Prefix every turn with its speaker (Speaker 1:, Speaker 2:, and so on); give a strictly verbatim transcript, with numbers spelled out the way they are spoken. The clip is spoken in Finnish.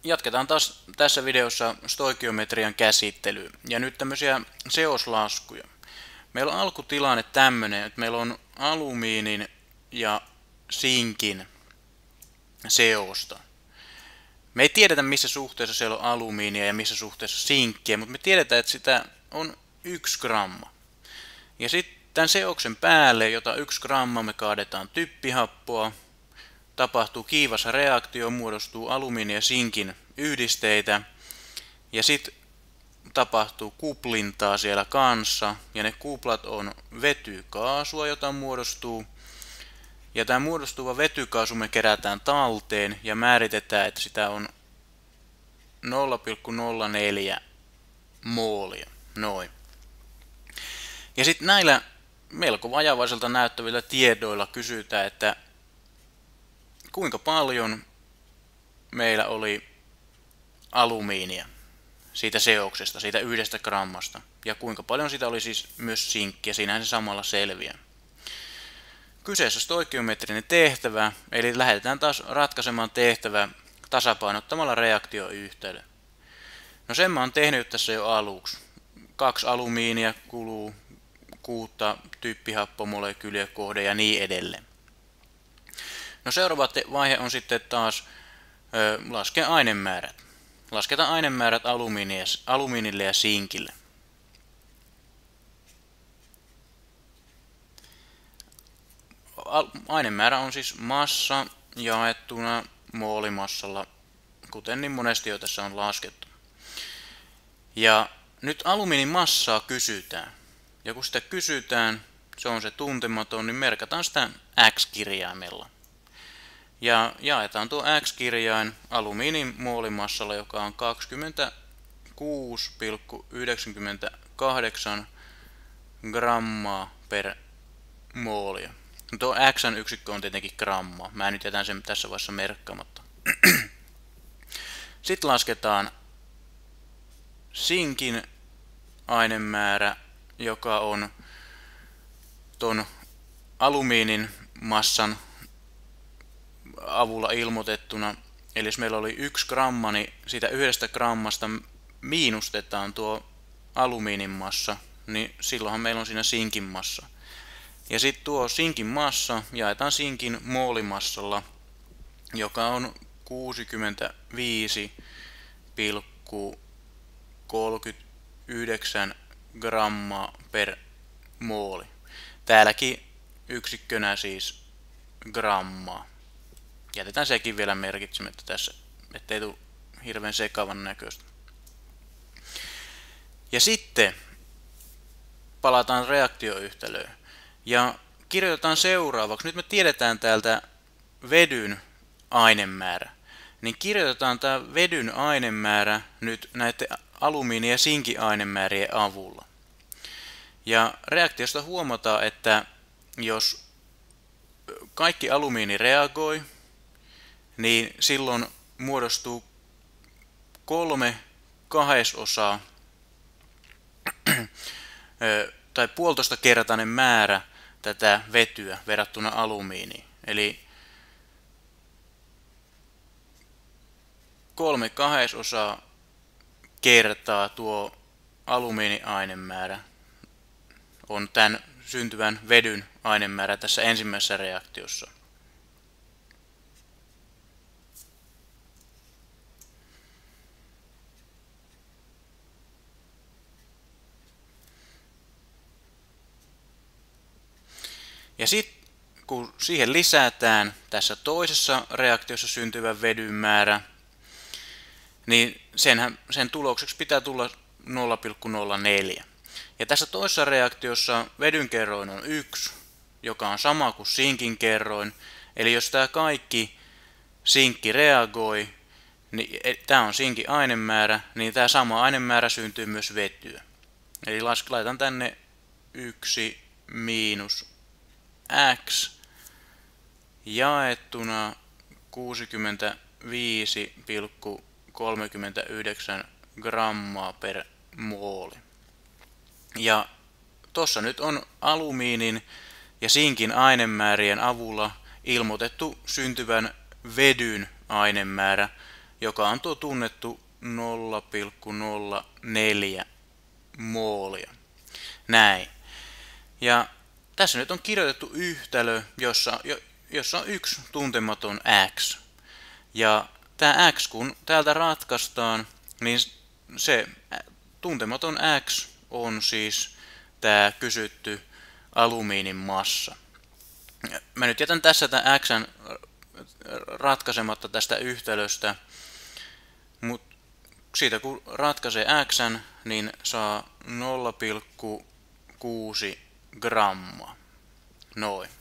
Speaker 1: Jatketaan taas tässä videossa stoikiometrian käsittelyä ja nyt tämmöisiä seoslaskuja. Meillä on alkutilanne tämmönen, että meillä on alumiinin ja sinkin seosta. Me ei tiedetä missä suhteessa siellä on alumiinia ja missä suhteessa sinkkiä, mutta me tiedetään, että sitä on yksi gramma. Ja sitten tämän seoksen päälle, jota yksi gramma, me kaadetaan typpihappoa. Tapahtuu kiivas reaktio, muodostuu alumiinin ja sinkin yhdisteitä. Ja sitten tapahtuu kuplintaa siellä kanssa. Ja ne kuplat on vetykaasua, jota muodostuu. Ja tämä muodostuva vetykaasu me kerätään talteen ja määritetään, että sitä on nolla pilkku nolla neljä moolia. Noin. Ja sitten näillä melko vajavaiselta näyttävillä tiedoilla kysytään, että kuinka paljon meillä oli alumiinia siitä seoksesta, siitä yhdestä grammasta. Ja kuinka paljon sitä oli siis myös sinkkiä, siinähän se samalla selviää. Kyseessä stoikiometrinen tehtävä, eli lähdetään taas ratkaisemaan tehtävä tasapainottamalla reaktioyhteyden. No sen mä oon tehnyt tässä jo aluksi. Kaksi alumiinia kuluu kuutta typpihappomolekyyliä kohde ja niin edelleen. No seuraava vaihe on sitten taas ö, laskea ainemäärät. Lasketaan ainemäärät alumiinille ja sinkille. Ainemäärä on siis massa jaettuna moolimassalla, kuten niin monesti jo tässä on laskettu. Ja nyt alumiinin massaa kysytään. Ja kun sitä kysytään, se on se tuntematon, niin merkataan sitä X-kirjaimella. Ja jaetaan tuo X-kirjain alumiinin moolimassalla, joka on kaksikymmentäkuusi pilkku yhdeksänkymmentäkahdeksan grammaa per moolia. Tuo X-yksikkö on tietenkin grammaa. Mä nyt jätän sen tässä vaiheessa merkkaamatta. Sitten lasketaan sinkin ainemäärä, joka on ton alumiinin massan avulla ilmoitettuna. Eli jos meillä oli yksi gramma, niin siitä yhdestä grammasta miinustetaan tuo alumiinin massa, niin silloinhan meillä on siinä sinkin massa. Ja sitten tuo sinkin massa jaetaan sinkin moolimassalla, joka on kuusikymmentäviisi pilkku kolmekymmentäyhdeksän grammaa per mooli. Täälläkin yksikkönä siis grammaa. Jätetään sekin vielä merkitsemättä tässä, ettei tule hirveän sekavan näköistä. Ja sitten palataan reaktioyhtälöön. Ja kirjoitetaan seuraavaksi. Nyt me tiedetään täältä vedyn ainemäärä. Niin kirjoitetaan tämä vedyn ainemäärä nyt näiden alumiini- ja sinkin ainemäärien avulla. Ja reaktiosta huomataan, että jos kaikki alumiini reagoi, niin silloin muodostuu kolme kahdesosaa tai puolitoista kertainen määrä tätä vetyä verrattuna alumiiniin. Eli kolme kahdesosaa kertaa tuo alumiiniainemäärä on tämän syntyvän vedyn ainemäärä tässä ensimmäisessä reaktiossa. Ja sitten kun siihen lisätään tässä toisessa reaktiossa syntyvä vedyn määrä, niin senhän, sen tulokseksi pitää tulla nolla pilkku nolla neljä. Ja tässä toisessa reaktiossa vedyn kerroin on yksi, joka on sama kuin sinkin kerroin. Eli jos tämä kaikki sinkki reagoi, niin tämä on sinkin ainemäärä, niin tämä sama ainemäärä syntyy myös vetyä. Eli laitan tänne yksi miinus X jaettuna kuusikymmentäviisi pilkku kolmekymmentäyhdeksän grammaa per mooli. Ja tossa nyt on alumiinin ja sinkin ainemäärien avulla ilmoitettu syntyvän vedyn ainemäärä, joka on tuo tunnettu nolla pilkku nolla neljä moolia. Näin. Ja tässä nyt on kirjoitettu yhtälö, jossa, jossa on yksi tuntematon x. Ja tämä x, kun täältä ratkaistaan, niin se tuntematon x on siis tämä kysytty alumiinin massa. Mä nyt jätän tässä tämän x:n ratkaisematta tästä yhtälöstä, mutta siitä kun ratkaisee x:n, niin saa nolla pilkku kuusi grammaa. Noin.